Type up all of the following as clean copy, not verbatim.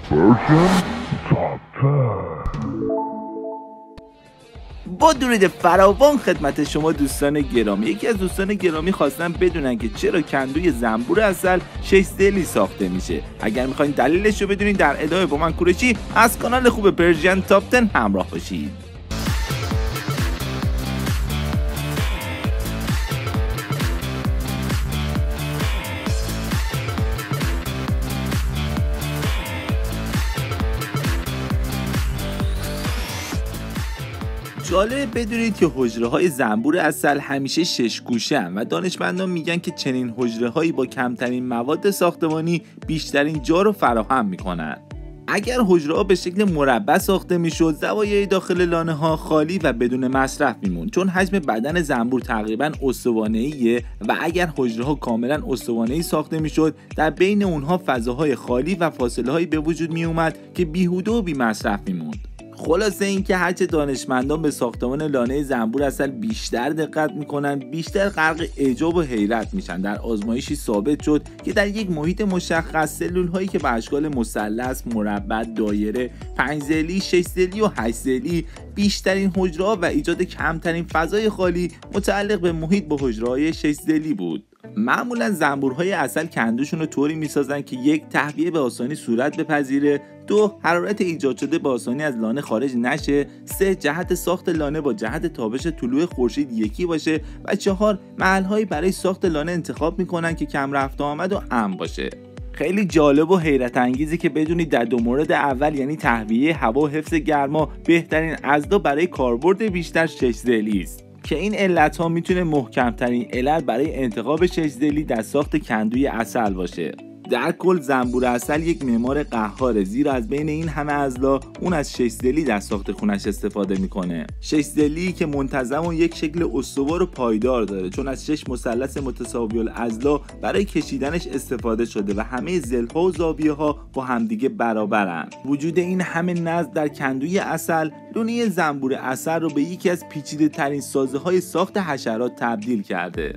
Version Top 10. با درود فراوان خدمت شما دوستان گرامی. یکی از دوستان گرامی خواستن بدونن که چرا کندوی زنبور عسل 6 سیلی ساخته میشه. اگر میخواین دلیلش رو بدونین در ادامه با من کوروشی از کانال خوب پرژین تاپ 10 همراه باشید. جالب بدونید که حجره‌های زنبور عسل همیشه 6 گوشه‌اند و دانشمندان میگن که چنین حجره‌هایی با کمترین مواد ساختمانی بیشترین جا رو فراهم میکنن. اگر حجره‌ها به شکل مربع ساخته میشد، زوایای داخل لانه‌ها خالی و بدون مصرف میموند، چون حجم بدن زنبور تقریباً استوانه‌ایه و اگر حجره‌ها کاملاً استوانه‌ای ساخته میشد، در بین اونها فضاهای خالی و فاصله‌هایی به وجود میومد که بیهوده و بی‌مصرف میموند. خلاصه اینکه هرچه دانشمندان به ساختمان لانه زنبور عسل بیشتر دقت میکنن، بیشتر غرق اعجاب و حیرت میشن. در آزمایشی ثابت شد که در یک محیط مشخص سلول هایی که به اشکال مثلث، مربع، دایره، 5 سیلی، 6 سیلی و 8 سیلی بیشترین حجره‌ها و ایجاد کمترین فضای خالی متعلق به محیط با حجره‌های 6 سیلی بود. معمولا زنبورهای عسل کندوشون رو طوری میسازن که 1. تهویه به آسانی صورت بپذیره، 2. حرارت ایجاد شده به آسانی از لانه خارج نشه، 3. جهت ساخت لانه با جهت تابش طلوع خورشید یکی باشه و 4. محلهایی برای ساخت لانه انتخاب میکنن که کم رفت و آمد و امن باشه. خیلی جالب و حیرت انگیزه که بدونید در دو مورد اول، یعنی تهویه هوا و حفظ گرما، بهترین اجزا برای کاربرد بیشتر 6 سیلی است که این علت ها میتونه محکمترین علت برای انتخاب 6 سیلی در ساخت کندوی عسل باشه. در کل زنبور عسل یک معمار قهاره، زیرا از بین این همه اضلاع اون از 6 سیلی در ساخت خونش استفاده میکنه. 6 سیلی که منتظم و یک شکل استوار و پایدار داره، چون از 6 مثلث متساوی الاضلاع برای کشیدنش استفاده شده و همه ضلع‌ها و زاویه‌ها با همدیگه برابرن. وجود این همه نظم در کندوی عسل لونه زنبور عسل رو به یکی از پیچیده‌ترین سازه‌های ساخت حشرات تبدیل کرده.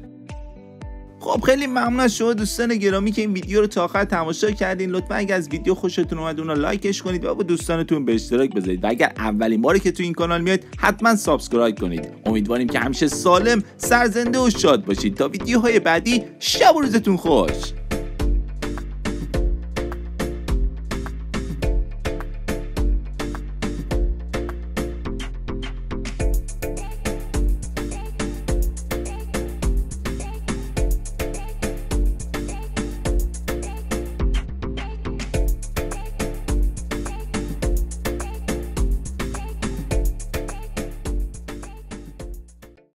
خب خیلی ممنون از شما دوستان گرامی که این ویدیو رو تا آخر تماشا کردین. لطفا اگر از ویدیو خوشتون اومد اون رو لایکش کنید و با دوستانتون به اشتراک بذارید و اگر اولین باره که تو این کانال میاد حتما سابسکرایب کنید. امیدواریم که همیشه سالم، سرزنده و شاد باشید. تا ویدیوهای بعدی، شب و روزتون خوش.